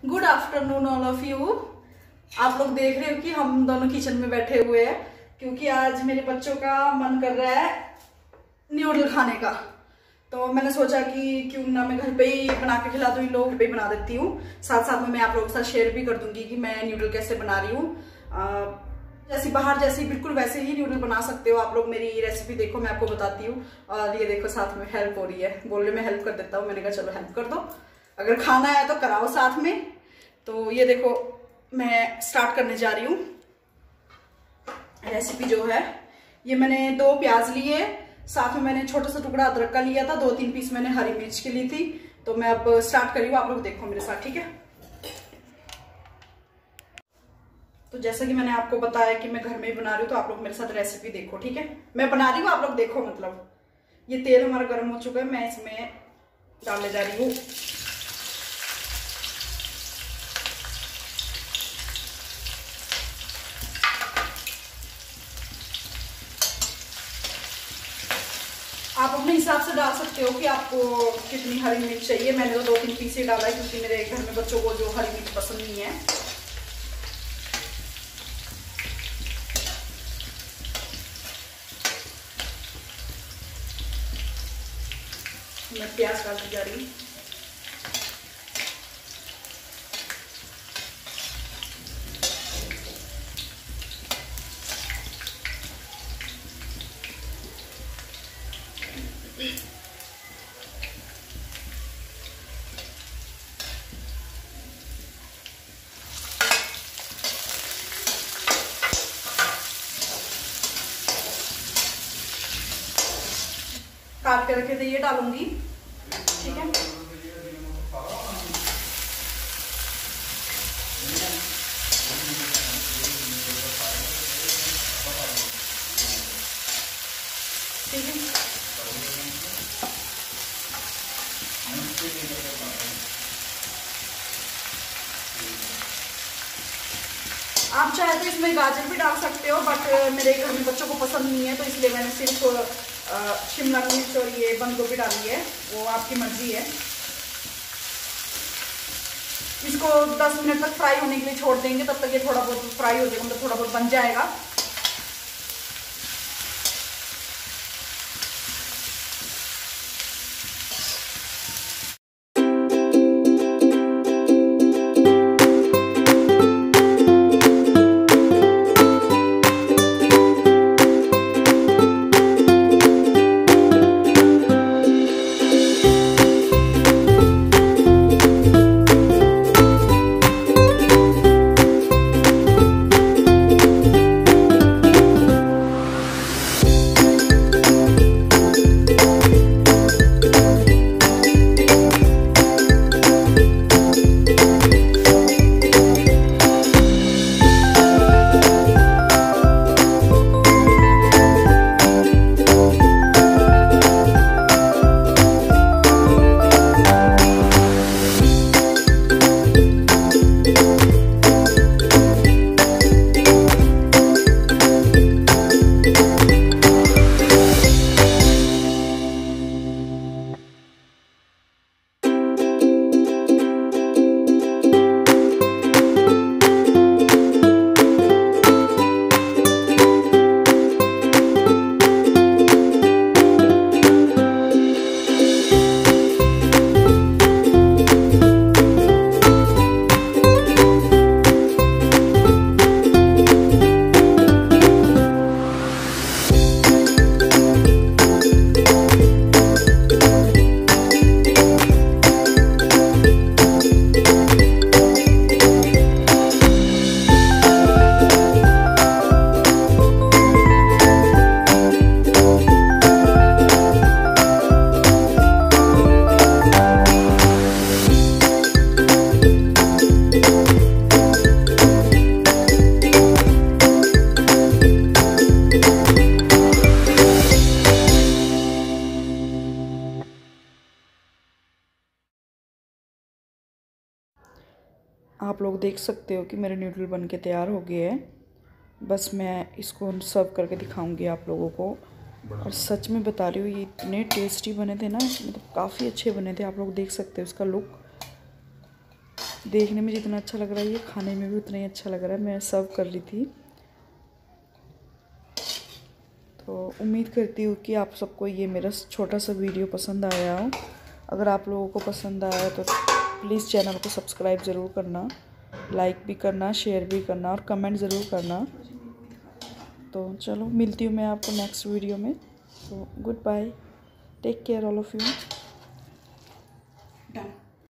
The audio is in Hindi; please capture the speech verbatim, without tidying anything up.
Good afternoon all of you. आप लोग देख रहे हो कि हम दोनों किचन में बैठे हुए हैं क्योंकि आज मेरे बच्चों का मन कर रहा है न्यूडल खाने का। तो मैंने सोचा कि क्यों ना मैं घर पे ही बना के खिला दूँ, इन लोगों पे ही बना देती हूँ। साथ साथ में मैं आप लोगों के साथ शेयर भी कर दूंगी कि मैं न्यूडल कैसे बना रही हूँ। जैसी बाहर जैसी बिल्कुल वैसे ही न्यूडल बना सकते हो आप लोग। मेरी रेसिपी देखो, मैं आपको बताती हूँ। और ये देखो साथ में हेल्प हो रही है, बोलने में हेल्प कर देता हूँ। मैंने कहा चलो हेल्प कर दो, अगर खाना है तो कराओ साथ में। तो ये देखो मैं स्टार्ट करने जा रही हूँ रेसिपी जो है। ये मैंने दो प्याज लिए, साथ में मैंने छोटा सा टुकड़ा अदरक का लिया था, दो तीन पीस मैंने हरी मिर्च की ली थी। तो मैं अब स्टार्ट कर रही हूँ, आप लोग देखो मेरे साथ, ठीक है। तो जैसा कि मैंने आपको बताया कि मैं घर में ही बना रही हूँ, तो आप लोग मेरे साथ रेसिपी देखो, ठीक है। मैं बना रही हूँ, आप लोग देखो। मतलब ये तेल हमारा गर्म हो चुका है, मैं इसमें डालने जा रही हूँ आप अपने हिसाब से डाल सकते हो कि आपको कितनी हरी मिर्च चाहिए। मैंने तो दो तीन पीस ही डाला है क्योंकि मेरे घर में बच्चों को जो हरी मिर्च पसंद नहीं है। मैं प्याज डालती जा रही हूँ। काट के रखे थे ये डालूंगी, ठीक है। ठीक है, आप चाहे तो इसमें गाजर भी डाल सकते हो, बट मेरे घर में बच्चों को पसंद नहीं है, तो इसलिए मैंने सिर्फ शिमला मिर्च और ये बंद गोभी डाली है। वो आपकी मर्जी है। इसको दस मिनट तक फ्राई होने के लिए छोड़ देंगे, तब तक ये थोड़ा बहुत फ्राई हो जाएगा, मतलब थोड़ा बहुत बन जाएगा। आप लोग देख सकते हो कि मेरे न्यूडल बन के तैयार हो गए हैं। बस मैं इसको सर्व करके दिखाऊंगी आप लोगों को। और सच में बता रही हूँ, ये इतने टेस्टी बने थे ना, मतलब काफ़ी अच्छे बने थे। आप लोग देख सकते हो इसका लुक। देखने में जितना अच्छा लग रहा है ये खाने में भी उतना ही अच्छा लग रहा है। मैं सर्व कर ली थी। तो उम्मीद करती हूँ कि आप सबको ये मेरा छोटा सा वीडियो पसंद आया हो। अगर आप लोगों को पसंद आया तो प्लीज़ चैनल को सब्सक्राइब ज़रूर करना, लाइक भी करना, शेयर भी करना और कमेंट ज़रूर करना। तो चलो मिलती हूँ मैं आपको नेक्स्ट वीडियो में। तो goodbye, take care all of you.